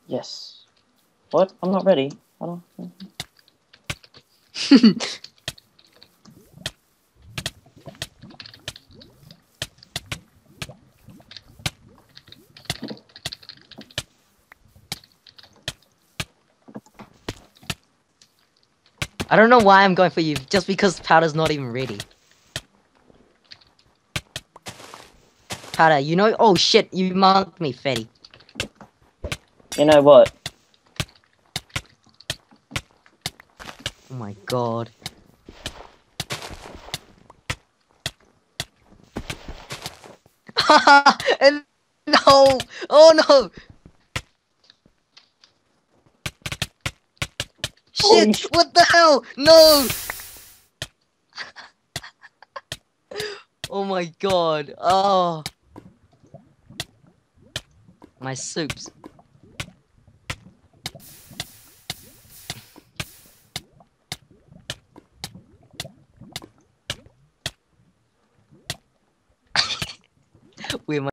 Yes. What? I'm not ready. I don't. I don't know why I'm going for you, just because powder's not even ready. Powder, you know? Oh shit, you marked me, Fetty. You know what? Oh my god. And no! Oh no! Holy Shit! What the hell? No! Oh my god. Oh. My soups. We